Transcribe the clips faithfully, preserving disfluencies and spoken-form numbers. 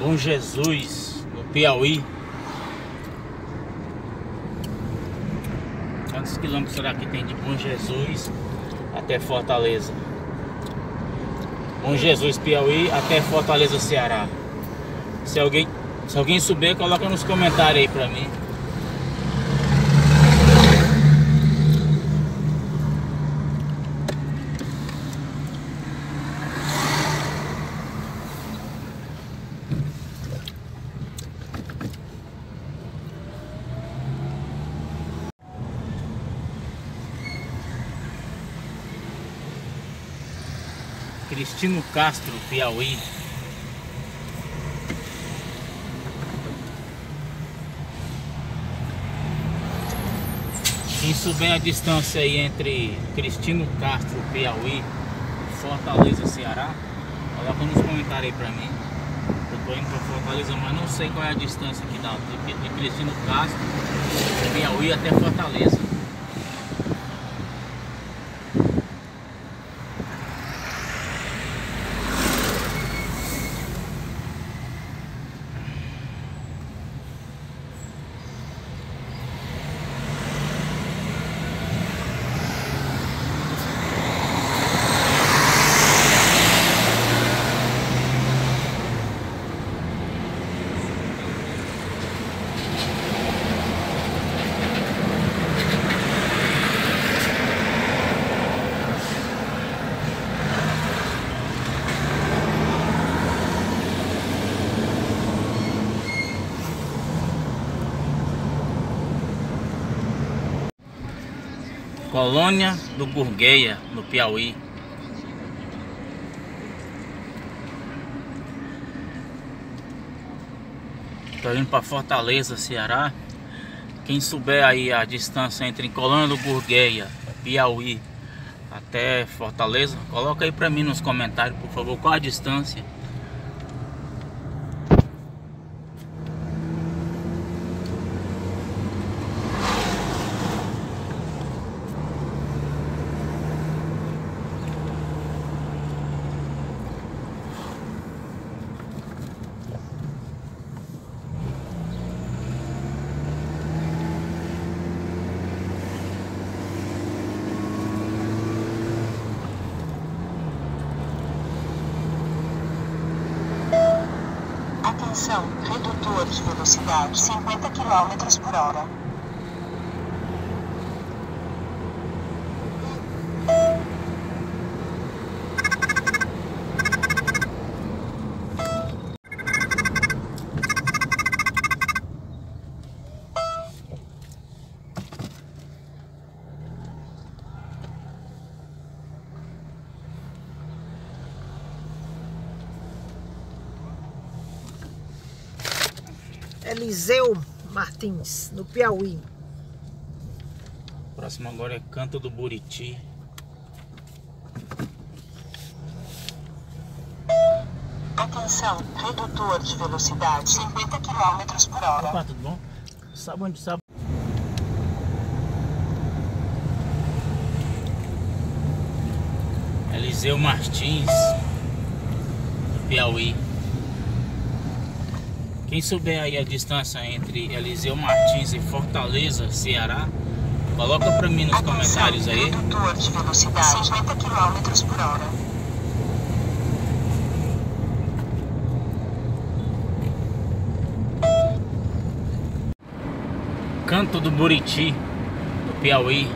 Bom Jesus, no Piauí. Quantos quilômetros será que tem de Bom Jesus até Fortaleza? Bom Jesus, Piauí até Fortaleza, Ceará. Se alguém, se alguém souber, coloca nos comentários aí pra mim. Cristino Castro, Piauí. Quem souber a distância aí entre Cristino Castro, Piauí e Fortaleza, Ceará, coloca nos comentários aí pra mim. Eu tô indo pra Fortaleza, mas não sei qual é a distância que dá de, de Cristino Castro, Piauí até Fortaleza. Colônia do Gurgueia, no Piauí. Tô indo para Fortaleza, Ceará. Quem souber aí a distância entre Colônia do Gurgueia, Piauí, até Fortaleza, coloca aí pra mim nos comentários, por favor, qual a distância. Atenção, redutor de velocidade cinquenta quilômetros por hora. Eliseu Martins, no Piauí. Próximo agora é Canto do Buriti. Atenção, redutor de velocidade cinquenta quilômetros por hora. Opa, tudo bom? Sabe onde sabe? Eliseu Martins, no Piauí. Quem souber aí a distância entre Eliseu Martins e Fortaleza, Ceará, coloca pra mim nos comentários aí. Redutor de velocidade cinquenta quilômetros por hora. Canto do Buriti, no Piauí.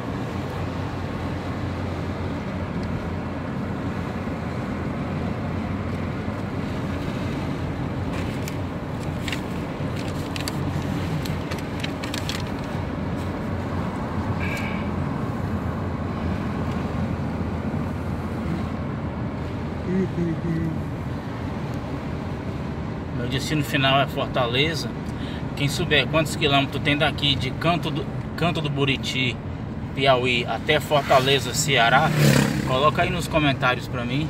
Meu destino final é Fortaleza. Quem souber quantos quilômetros tem daqui de Canto do, Canto do Buriti, Piauí, até Fortaleza, Ceará, coloca aí nos comentários pra mim.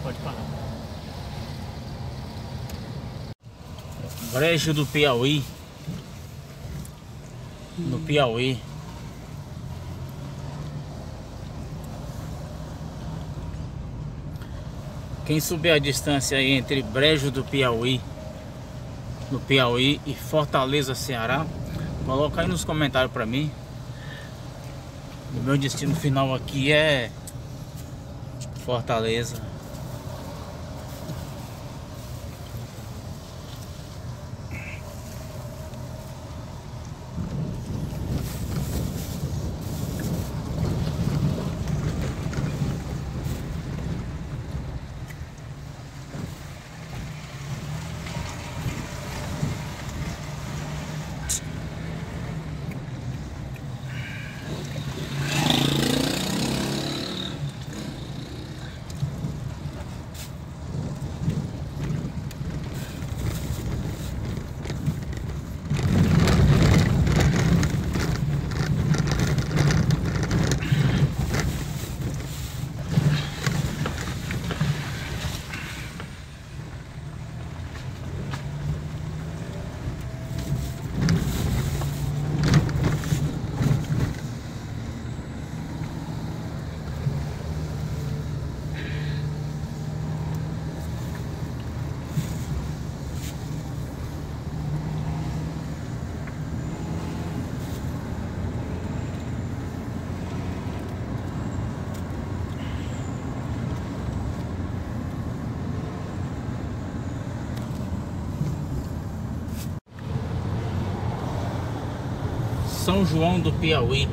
Pode parar. Brejo do Piauí. No Piauí. Quem souber a distância aí entre Brejo do Piauí, no Piauí, e Fortaleza, Ceará, coloca aí nos comentários pra mim. O meu destino final aqui é Fortaleza. São João do Piauí.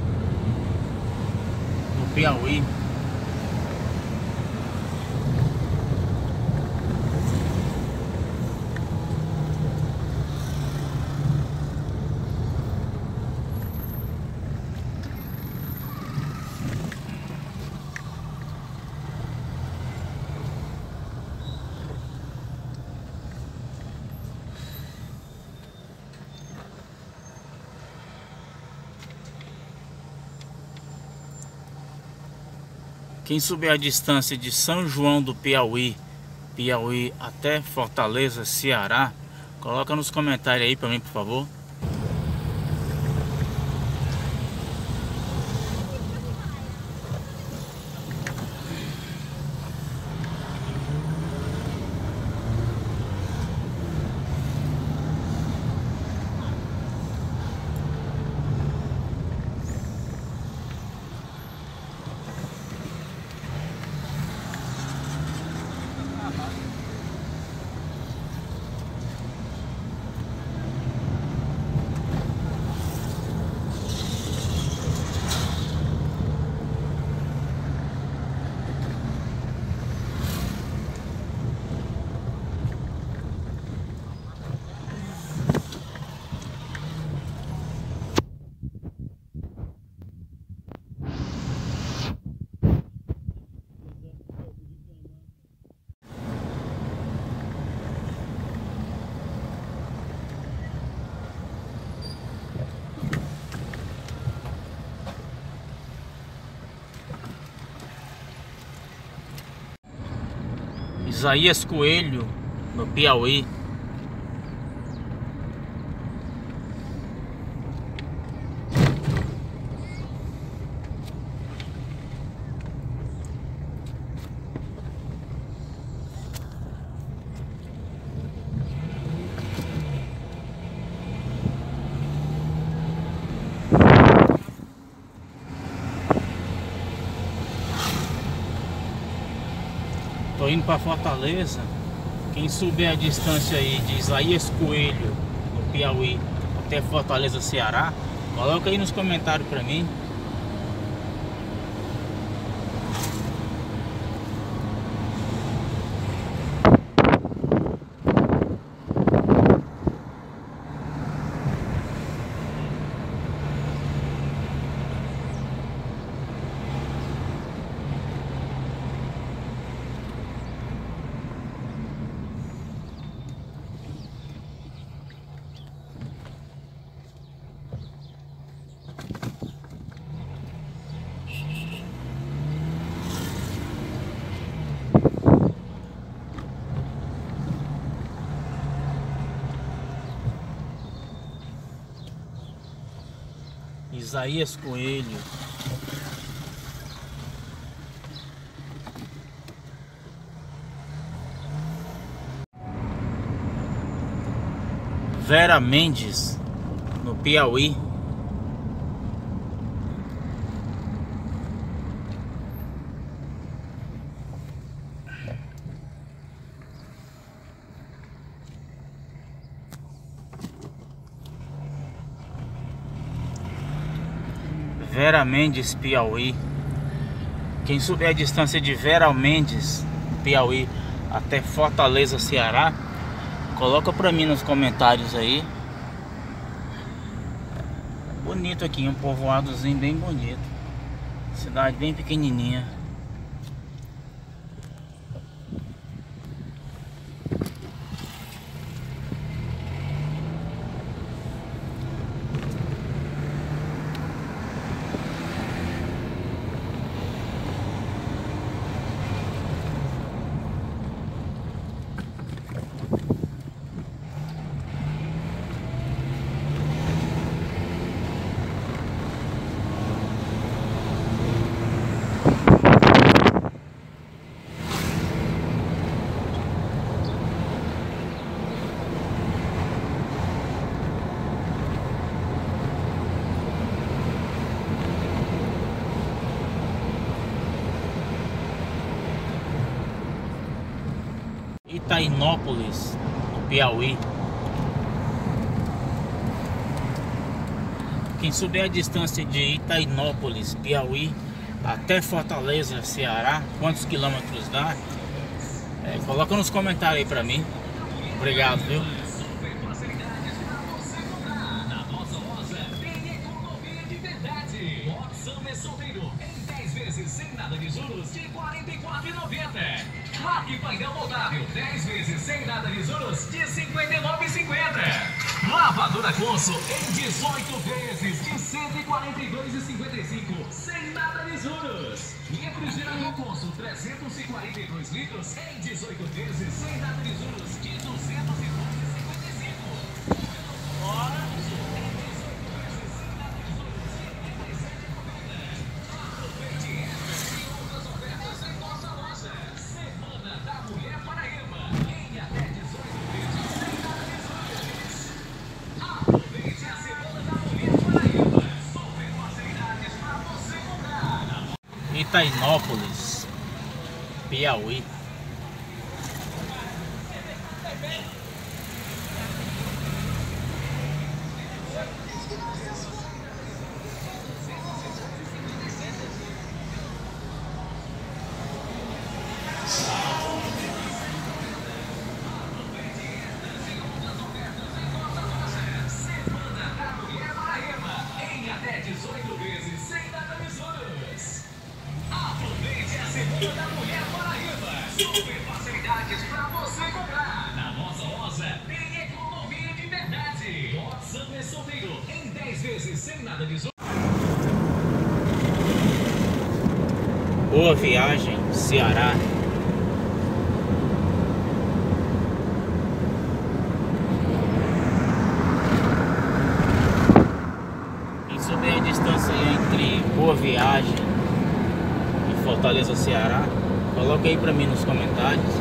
No Piauí. Quem souber a distância de São João do Piauí, Piauí até Fortaleza, Ceará, coloca nos comentários aí pra mim, por favor. Isaías Coelho, no Piauí. Tô indo para Fortaleza. Quem souber a distância aí de Isaías Coelho, no Piauí, até Fortaleza, Ceará, coloca aí nos comentários para mim. Isaías Coelho. Vera Mendes, no Piauí. Vera Mendes, Piauí. Quem souber a distância de Vera Mendes, Piauí, até Fortaleza, Ceará, coloca pra mim nos comentários aí. Bonito aqui, um povoadozinho bem bonito. Cidade bem pequenininha. Itainópolis, no Piauí. Quem souber a distância de Itainópolis, Piauí, até Fortaleza, Ceará, quantos quilômetros dá, é, coloca nos comentários aí pra mim. Obrigado, viu? Sem nada de juros de quarenta e quatro reais e noventa centavos. Marque painel moldável dez vezes sem nada de juros de cinquenta e nove reais e cinquenta centavos. Lavadora Consul em dezoito vezes de cento e quarenta e dois reais e cinquenta e cinco centavos sem nada de juros. Refrigerador Consul trezentos e quarenta e dois litros em dezoito vezes sem nada de juros de duzentos e dois reais e cinquenta e cinco centavos. Bora! Itainópolis, Piauí. Semana da Mulher Paraíba. Super facilidades para você comprar. Na nossa loja tem economia de verdade. Watson é solteiro em dez vezes sem nada de juros. Boa Viagem, Ceará. Quem souber a distância entre Boa Viagem e Fortaleza, Ceará, coloca aí pra mim nos comentários.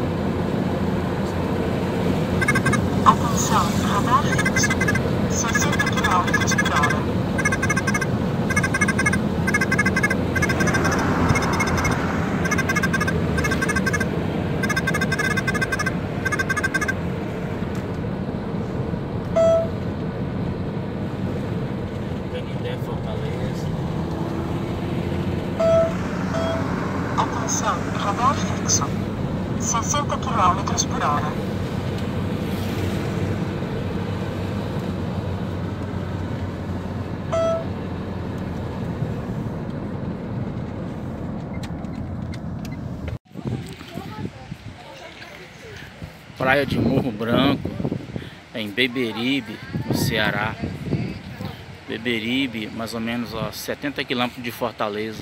Atenção, radar fixo. sessenta quilômetros por hora. Fortaleza. Atenção, radar fixo. sessenta quilômetros por hora. Praia de Morro Branco, em Beberibe, no Ceará. Beberibe, mais ou menos a setenta quilômetros de Fortaleza.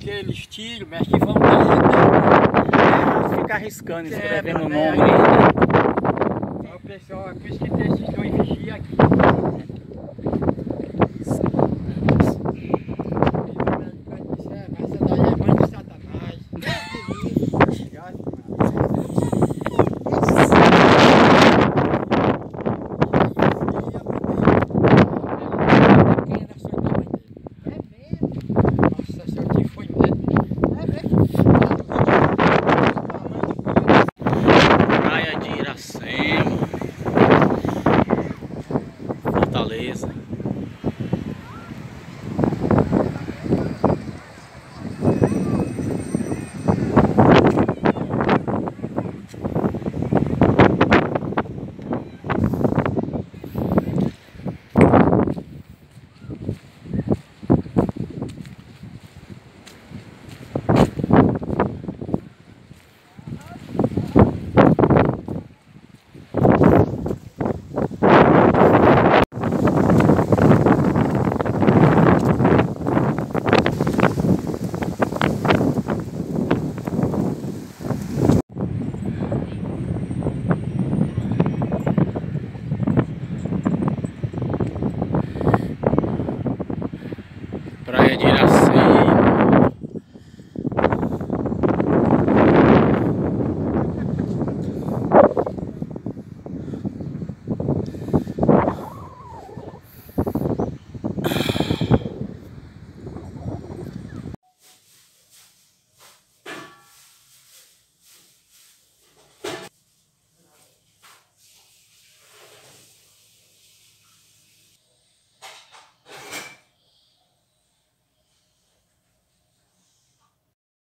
que eles tiram, mas que vão dar. Fica arriscando, escrevendo o né? nome aí. Aí o pessoal, é por isso que tem esses dois vigias aqui. Essa daí é mãe de Satanás. Praia de Iracema, Fortaleza. Praia de Iracema.